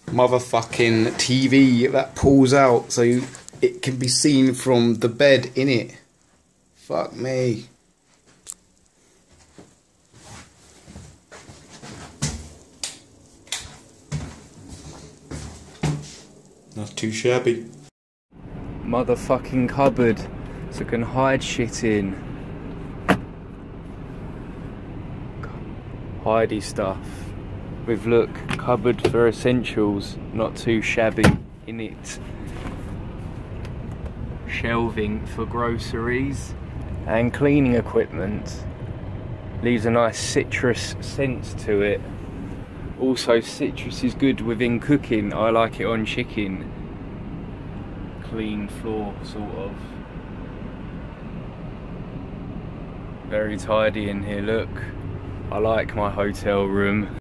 motherfucking TV that pulls out so it can be seen from the bed, innit? Fuck me. Not too shabby. Motherfucking cupboard so I can hide shit in. Hidey stuff. With look, cupboard for essentials, not too shabby in it. Shelving for groceries and cleaning equipment. Leaves a nice citrus scent to it. Also, citrus is good within cooking. I like it on chicken. Clean floor, sort of. Very tidy in here, look. I like my hotel room.